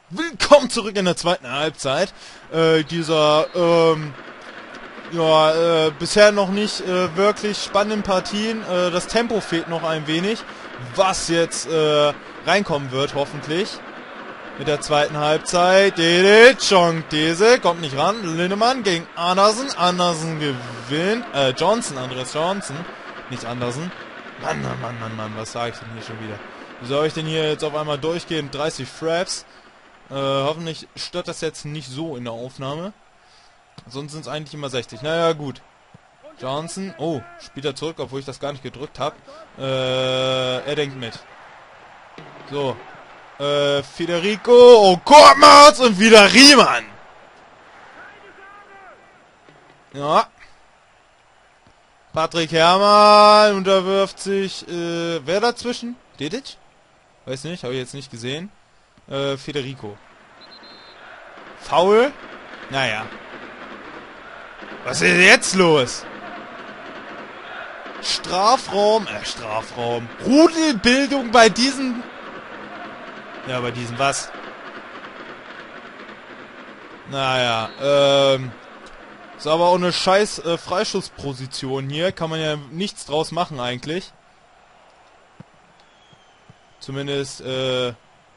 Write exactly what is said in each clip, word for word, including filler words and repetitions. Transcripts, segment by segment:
Willkommen zurück in der zweiten Halbzeit. Äh, dieser, ähm, ja, äh, bisher noch nicht äh, wirklich spannenden Partien. Äh, das Tempo fehlt noch ein wenig, was jetzt äh, reinkommen wird, hoffentlich. Mit der zweiten Halbzeit. Dedic, Chong-Dese, kommt nicht ran. Lindemann gegen Andersen. Andersen gewinnt. Äh, Johnson, Andreas Johnson. Nicht Andersen. Mann, Mann, Mann, Mann, Mann, was sage ich denn hier schon wieder? Wie soll ich denn hier jetzt auf einmal durchgehen? dreißig Fraps. Äh, hoffentlich stört das jetzt nicht so in der Aufnahme. Sonst sind es eigentlich immer sechzig. Naja, gut. Johnson. Oh, spielt er zurück, obwohl ich das gar nicht gedrückt habe. Äh, er denkt mit. So. Äh, Federico. Oh, Kortmaz und wieder Riemann. Ja. Patrick Herrmann unterwirft sich. Äh, wer dazwischen? Dedic? Weiß nicht, habe ich jetzt nicht gesehen. Äh, Federico. Foul? Naja. Was ist jetzt los? Strafraum, äh, Strafraum. Rudelbildung bei diesen... Ja, bei diesen was? Naja, ähm... ist aber auch eine scheiß äh, Freischussposition hier. Kann man ja nichts draus machen eigentlich. Zumindest, äh...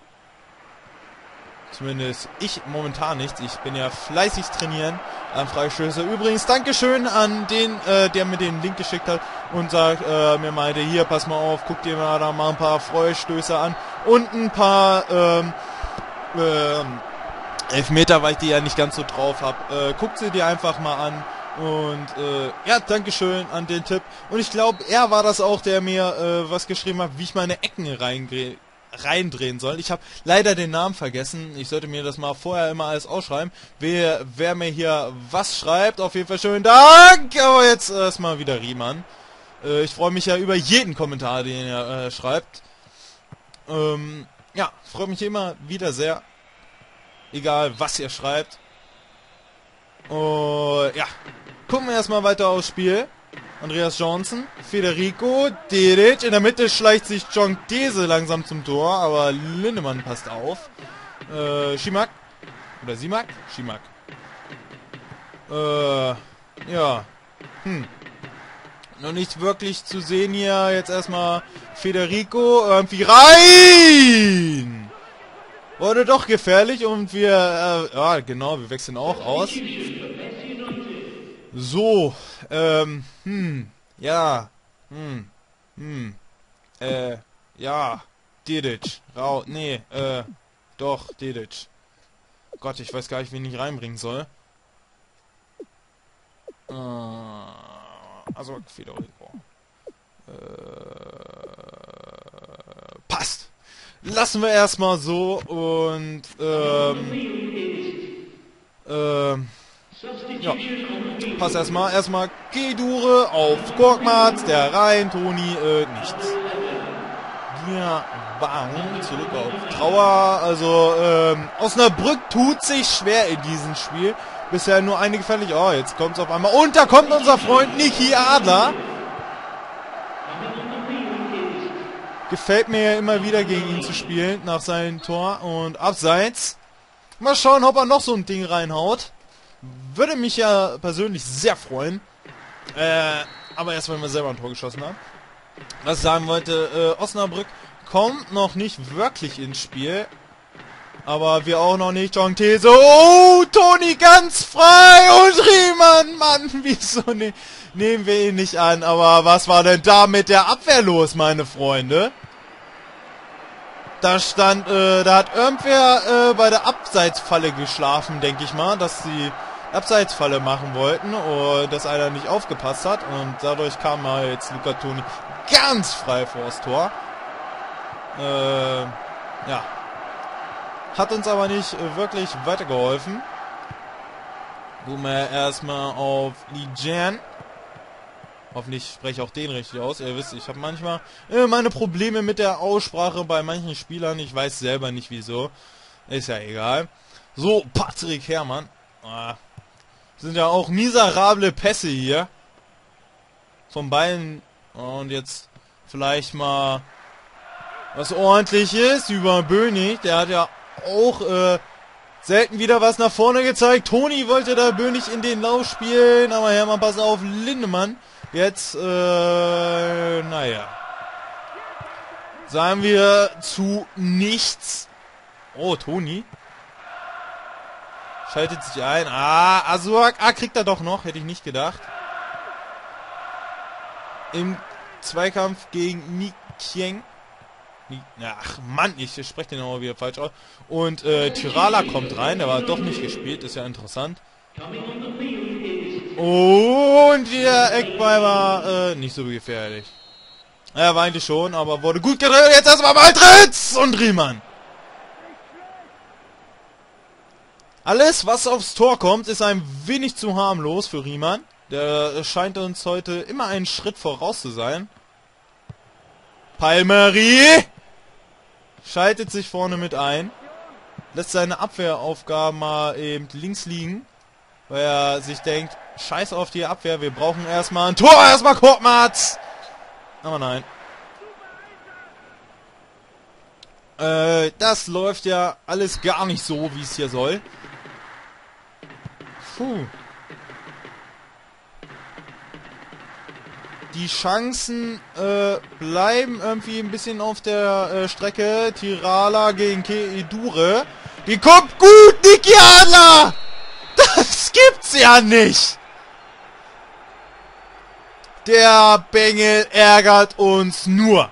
Zumindest ich momentan nichts. Ich bin ja fleißig trainieren an Freistöße. Übrigens, Dankeschön an den, äh, der mir den Link geschickt hat und sagt, äh, mir meinte, hier, pass mal auf, guck dir mal da mal ein paar Freistöße an und ein paar, ähm, ähm, Elfmeter, weil ich die ja nicht ganz so drauf habe. Äh, guckt sie dir einfach mal an. Und, äh, ja, Dankeschön an den Tipp. Und ich glaube, er war das auch, der mir, äh, was geschrieben hat, wie ich meine Ecken reingre reindrehen soll. Ich habe leider den Namen vergessen. Ich sollte mir das mal vorher immer alles ausschreiben. Wer, wer mir hier was schreibt, auf jeden Fall schönen Dank. Aber jetzt erstmal wieder Riemann. Äh, ich freue mich ja über jeden Kommentar, den er äh, schreibt. Ähm, ja, freue mich immer wieder sehr. Egal, was ihr schreibt. Und ja, gucken wir erstmal weiter aufs Spiel. Andreas Johnson, Federico, Dedic, in der Mitte schleicht sich Chong-Dese langsam zum Tor, aber Lindemann passt auf. Äh, Schimak, oder Simak? Schimak. Äh, ja, hm. Noch nicht wirklich zu sehen hier, jetzt erstmal Federico, irgendwie rein! Wurde doch gefährlich und wir, äh, ja genau, wir wechseln auch aus. So, ähm, hm, ja, hm, hm, äh, ja, Dedic, rau, nee, äh, doch, Dedic. Gott, ich weiß gar nicht, wen ich reinbringen soll. Äh, also, Federico. Äh, passt. Lassen wir erstmal so und, ähm, ähm, ja, pass erstmal, erstmal Gedure auf Korkmaz, der rein, Toni, äh, nichts. Ja, bang, zurück auf Trauer, also, ähm, Osnabrück tut sich schwer in diesem Spiel. Bisher nur eine gefährlich, oh, jetzt kommt's auf einmal, und da kommt unser Freund Niki Adler. Gefällt mir ja immer wieder gegen ihn zu spielen, nach seinem Tor und Abseits. Mal schauen, ob er noch so ein Ding reinhaut. Würde mich ja persönlich sehr freuen. Äh, aber erst, wenn wir selber ein Tor geschossen haben. Was ich sagen wollte, äh, Osnabrück kommt noch nicht wirklich ins Spiel. Aber wir auch noch nicht. Chong-Dese. Oh, Toni ganz frei. Und Riemann, Mann, wieso ne nehmen wir ihn nicht an? Aber was war denn da mit der Abwehr los, meine Freunde? Da stand, äh, da hat irgendwer äh, bei der Abseitsfalle geschlafen, denke ich mal, dass sie Abseitsfalle machen wollten und dass einer nicht aufgepasst hat und dadurch kam halt jetzt Luca Toni ganz frei vor das Tor. Äh, ja. Hat uns aber nicht äh, wirklich weitergeholfen. Gucken wir erstmal auf Lijan. Hoffentlich spreche ich auch den richtig aus. Ihr wisst, ich habe manchmal äh, meine Probleme mit der Aussprache bei manchen Spielern. Ich weiß selber nicht wieso. Ist ja egal. So, Patrick Herrmann. Ah, sind ja auch miserable Pässe hier. Von beiden. Und jetzt vielleicht mal was Ordentliches über Bönig. Der hat ja auch äh, selten wieder was nach vorne gezeigt. Toni wollte da Bönig in den Lauf spielen, aber Hermann, pass auf, Lindemann. Jetzt, äh, naja. Sagen wir zu nichts. Oh, Toni. Schaltet sich ein. Ah, Asuak. Ah, kriegt er doch noch. Hätte ich nicht gedacht. Im Zweikampf gegen Nikieng. Ach, Mann, ich spreche den auch wieder falsch aus. Und äh, Tyrala kommt rein. Der war doch nicht gespielt. Ist ja interessant. Und der Eckball war äh, nicht so gefährlich. Er war eigentlich schon, aber wurde gut gedreht. Jetzt erstmal Balltritts und Riemann. Alles, was aufs Tor kommt, ist ein wenig zu harmlos für Riemann. Der scheint uns heute immer einen Schritt voraus zu sein. Palmeri schaltet sich vorne mit ein. Lässt seine Abwehraufgaben mal eben links liegen. Weil er sich denkt, scheiß auf die Abwehr, wir brauchen erstmal ein Tor. Erstmal Korkmaz. Aber nein. Äh, das läuft ja alles gar nicht so, wie es hier soll. Puh. Die Chancen äh, bleiben irgendwie ein bisschen auf der äh, Strecke. Tirala gegen Keidure. Die kommt gut, Niki Adler! Das gibt's ja nicht! Der Bengel ärgert uns nur.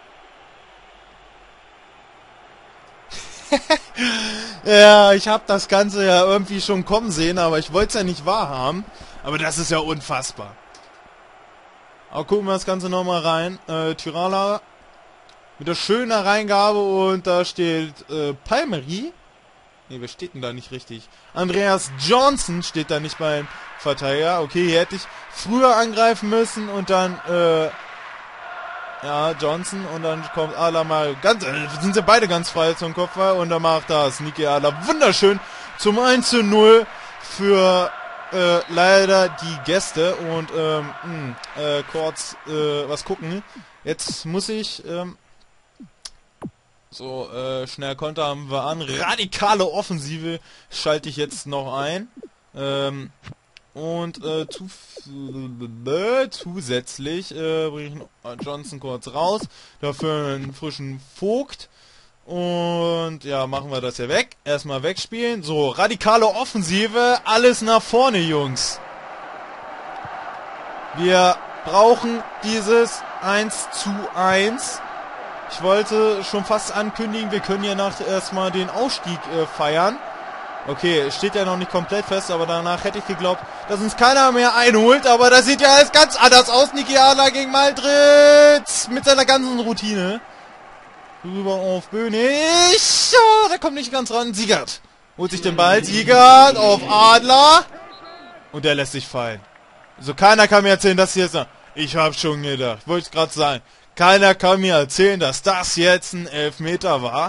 Ja, ich habe das Ganze ja irgendwie schon kommen sehen, aber ich wollte es ja nicht wahrhaben. Aber das ist ja unfassbar. Aber gucken wir das Ganze nochmal rein. Äh, Tyrala mit der schönen Reingabe und da steht äh, Palmeri. Ne, wer steht denn da nicht richtig? Andreas Johnson steht da nicht beim Verteidiger. Okay, hier hätte ich früher angreifen müssen und dann, äh, ja, Johnson und dann kommt Adler mal ganz, äh, sind sie beide ganz frei zum Kopfball und dann macht das Niki Adler wunderschön zum eins zu null für äh, leider die Gäste und ähm, mh, äh, kurz äh, was gucken. Jetzt muss ich, ähm, so, äh, schnell Konter haben wir an. Radikale Offensive schalte ich jetzt noch ein. Ähm, und äh, zu, äh, zusätzlich äh, bringe ich Johnson kurz raus. Dafür einen frischen Vogt. Und ja, machen wir das hier weg. Erstmal wegspielen. So, radikale Offensive. Alles nach vorne, Jungs. Wir brauchen dieses eins zu eins. Ich wollte schon fast ankündigen, wir können hier nach erstmal den Ausstieg äh, feiern. Okay, steht ja noch nicht komplett fest, aber danach hätte ich geglaubt, dass uns keiner mehr einholt. Aber das sieht ja alles ganz anders aus. Niki Adler gegen Maldrit mit seiner ganzen Routine. Rüber auf Bönig. Oh, der kommt nicht ganz ran. Siegert holt sich den Ball. Siegert auf Adler. Und der lässt sich fallen. So, keiner kann mir erzählen, dass hier ist. Ich hab schon gedacht. Wollte ich gerade sagen. Keiner kann mir erzählen, dass das jetzt ein Elfmeter war.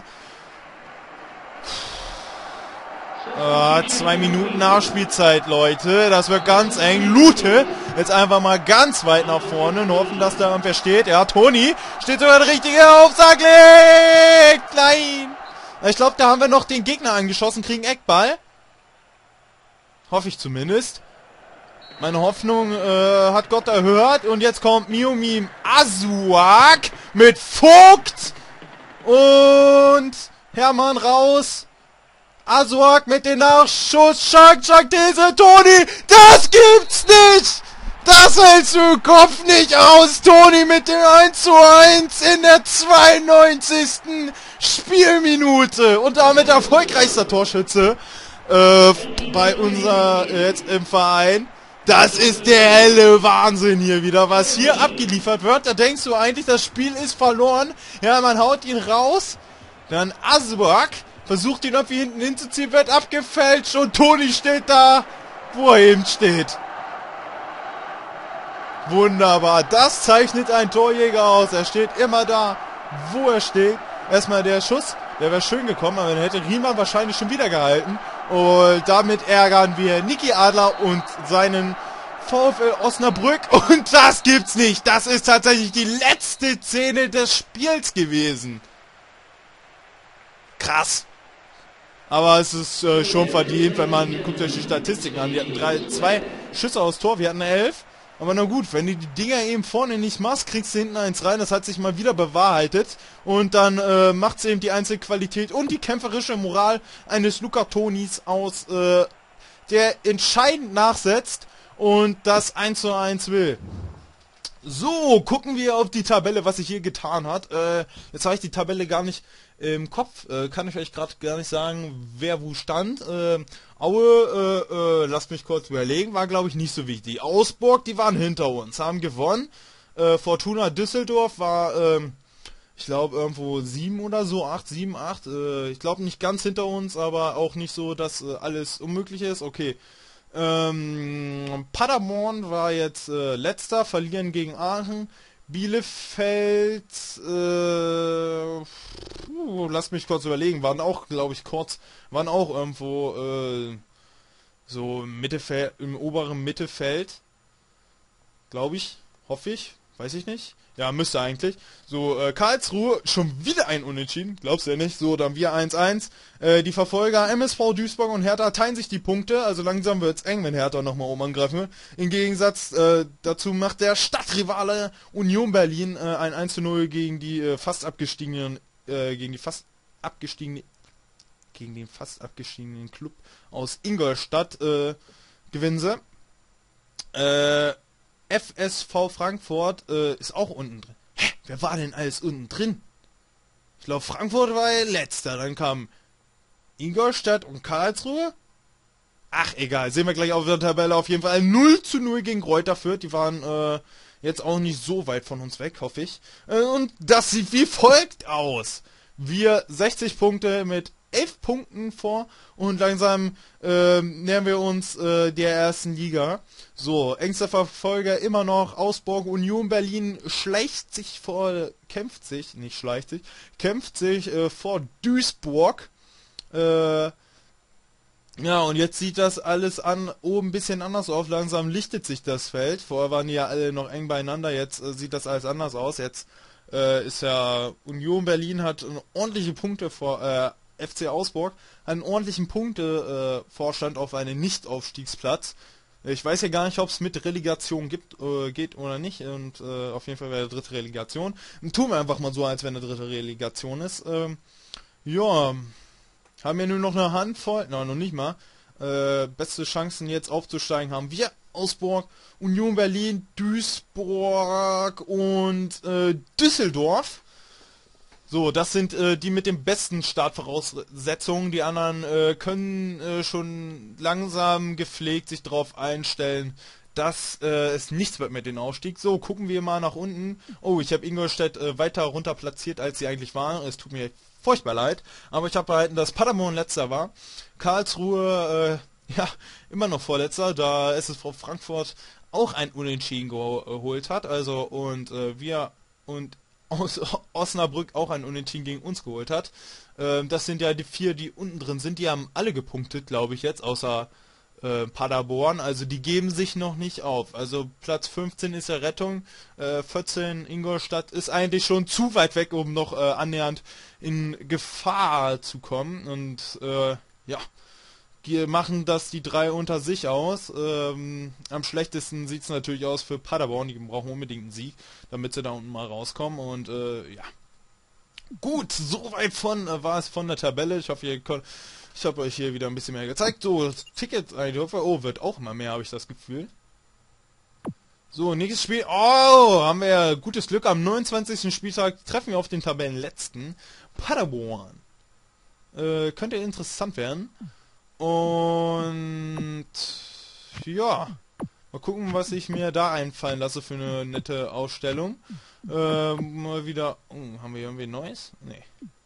Äh, zwei Minuten Nachspielzeit, Leute. Das wird ganz eng. Lute jetzt einfach mal ganz weit nach vorne und hoffen, dass da irgendwer steht. Ja, Toni steht sogar der richtige Aufsag. Nein. Ich glaube, da haben wir noch den Gegner angeschossen, kriegen Eckball. Hoffe ich zumindest. Meine Hoffnung äh, hat Gott erhört. Und jetzt kommt Miomim Asuak mit Vogt. Und Hermann raus. Asuak mit dem Nachschuss. Schank, Schank, diese Toni. Das gibt's nicht. Das hältst du im Kopf nicht aus. Toni mit dem eins zu eins in der zweiundneunzigsten Spielminute. Und damit erfolgreichster Torschütze äh, bei unser äh, jetzt im Verein. Das ist der helle Wahnsinn hier wieder, was hier abgeliefert wird. Da denkst du eigentlich, das Spiel ist verloren. Ja, man haut ihn raus. Dann Asuak versucht ihn irgendwie hinten hinzuziehen, wird abgefälscht und Toni steht da, wo er eben steht. Wunderbar, das zeichnet ein Torjäger aus. Er steht immer da, wo er steht. Erstmal der Schuss, der wäre schön gekommen, aber dann hätte Riemann wahrscheinlich schon wieder gehalten. Und damit ärgern wir Niki Adler und seinen VfL Osnabrück. Und das gibt's nicht. Das ist tatsächlich die letzte Szene des Spiels gewesen. Krass. Aber es ist äh, schon verdient, wenn man, guckt euch die Statistiken an. Die hatten drei, zwei Schüsse aus Tor, wir hatten elf. Aber na gut, wenn du die Dinger eben vorne nicht machst, kriegst du hinten eins rein. Das hat sich mal wieder bewahrheitet. Und dann äh, macht es eben die Einzelqualität und die kämpferische Moral eines Luca Tonis aus, äh, der entscheidend nachsetzt und das eins zu eins will. So, gucken wir auf die Tabelle, was sich hier getan hat. Äh, jetzt habe ich die Tabelle gar nicht im Kopf. Äh, kann ich euch gerade gar nicht sagen, wer wo stand. Äh, Aue, äh, äh, lasst mich kurz überlegen, war glaube ich nicht so wichtig. Augsburg, die waren hinter uns, haben gewonnen. Äh, Fortuna Düsseldorf war, äh, ich glaube irgendwo sieben oder so, acht, sieben, acht. Äh, ich glaube nicht ganz hinter uns, aber auch nicht so, dass äh, alles unmöglich ist. Okay. Ähm, Paderborn war jetzt äh, letzter, verlieren gegen Aachen. Bielefeld, äh, puh, lass mich kurz überlegen, waren auch, glaube ich, kurz, waren auch irgendwo äh, so im Mittelfeld, im oberen Mittelfeld, glaube ich, hoffe ich, weiß ich nicht. Ja, müsste eigentlich. So, äh, Karlsruhe, schon wieder ein Unentschieden, glaubst du ja nicht. So, dann wir eins eins. Äh, die Verfolger M S V Duisburg und Hertha teilen sich die Punkte, also langsam wird's eng, wenn Hertha nochmal oben angreifen will. Im Gegensatz äh, dazu macht der Stadtrivale Union Berlin äh, ein eins zu null gegen die äh, fast abgestiegenen, äh, gegen die fast abgestiegene, gegen den fast abgestiegenen Club aus Ingolstadt, äh, gewinnen sie. Äh, F S V Frankfurt äh, ist auch unten drin. Hä? Wer war denn alles unten drin? Ich glaube, Frankfurt war ja letzter. Dann kam Ingolstadt und Karlsruhe. Ach, egal. Sehen wir gleich auf der Tabelle. Auf jeden Fall null zu null gegen Greuther Fürth. Die waren äh, jetzt auch nicht so weit von uns weg, hoffe ich. Äh, und das sieht wie folgt aus. Wir sechzig Punkte mit elf Punkten vor und langsam äh, nähern wir uns äh, der ersten Liga. So, engster Verfolger immer noch Augsburg, Union Berlin schleicht sich vor, kämpft sich, nicht schleicht sich, kämpft sich äh, vor Duisburg. Äh, ja, und jetzt sieht das alles an oben ein bisschen anders auf. Langsam lichtet sich das Feld. Vorher waren die ja alle noch eng beieinander, jetzt äh, sieht das alles anders aus. Jetzt äh, ist ja Union Berlin hat äh, ordentliche Punkte vor äh, F C Augsburg, einen ordentlichen Punkte-Vorstand äh, auf einen Nicht-Aufstiegsplatz. Ich weiß ja gar nicht, ob es mit Relegation gibt, äh, geht oder nicht. Und äh, auf jeden Fall wäre dritte Relegation. Und tun wir einfach mal so, als wenn eine dritte Relegation ist. Ähm, ja, haben wir nur noch eine Handvoll, nein, noch nicht mal. Äh, beste Chancen jetzt aufzusteigen haben wir Augsburg, Union Berlin, Duisburg und äh, Düsseldorf. So, das sind äh, die mit den besten Startvoraussetzungen. Die anderen äh, können äh, schon langsam gepflegt sich darauf einstellen, dass äh, es nichts wird mit dem Aufstieg. So, gucken wir mal nach unten. Oh, ich habe Ingolstadt äh, weiter runter platziert, als sie eigentlich waren. Es tut mir furchtbar leid. Aber ich habe behalten, dass Paderborn letzter war. Karlsruhe, äh, ja, immer noch vorletzter, da S S V Frankfurt auch ein Unentschieden geholt hat. Also, und äh, wir und aus Osnabrück auch ein Unentschieden gegen uns geholt hat. Ähm, das sind ja die vier, die unten drin sind. Die haben alle gepunktet, glaube ich jetzt, außer äh, Paderborn. Also die geben sich noch nicht auf. Also Platz fünfzehn ist ja Rettung. Äh, vierzehn Ingolstadt ist eigentlich schon zu weit weg, um noch äh, annähernd in Gefahr zu kommen. Und äh, ja, die machen das die drei unter sich aus. Ähm, am schlechtesten sieht es natürlich aus für Paderborn. Die brauchen unbedingt einen Sieg, damit sie da unten mal rauskommen. Und äh, ja, gut, soweit von äh, war es von der Tabelle. Ich hoffe, ihr könnt, ich habe euch hier wieder ein bisschen mehr gezeigt. So, Tickets, oh, wird auch immer mehr, habe ich das Gefühl. So, nächstes Spiel. Oh, haben wir ja gutes Glück. Am neunundzwanzigsten Spieltag treffen wir auf den Tabellenletzten Paderborn. Äh, könnte interessant werden. Und ja, mal gucken, was ich mir da einfallen lasse für eine nette Ausstellung. Ähm, mal wieder. Oh, haben wir irgendwie Neues? Nee.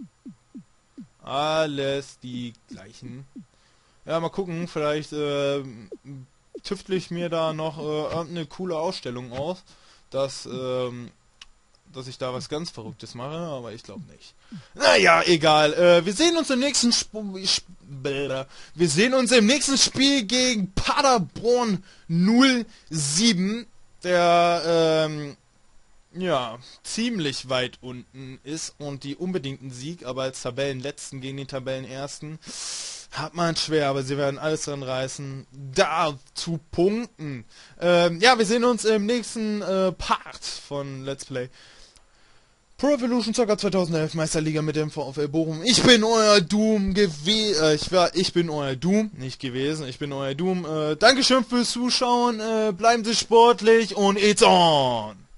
Alles die gleichen. Ja, mal gucken, vielleicht äh, tüftle ich mir da noch äh, irgendeine coole Ausstellung aus, dass, ähm, dass ich da was ganz Verrücktes mache, aber ich glaube nicht. Naja, egal. Äh, wir sehen uns im nächsten Sp Sp Wir sehen uns im nächsten Spiel gegen Paderborn null sieben. Der, ähm, ja, ziemlich weit unten ist und die unbedingten Sieg, aber als Tabellenletzten gegen den Tabellenersten hat man schwer, aber sie werden alles dran reißen, da zu punkten. Ähm, ja, wir sehen uns im nächsten äh, Part von Let's Play Pro Evolution Soccer zweitausendelf Meisterliga mit dem VfL Bochum. Ich bin euer Doom gewesen. Äh, ich war, ich bin euer Doom, nicht gewesen. Ich bin euer Doom. Äh, Dankeschön fürs Zuschauen. Äh, bleiben Sie sportlich und it's on.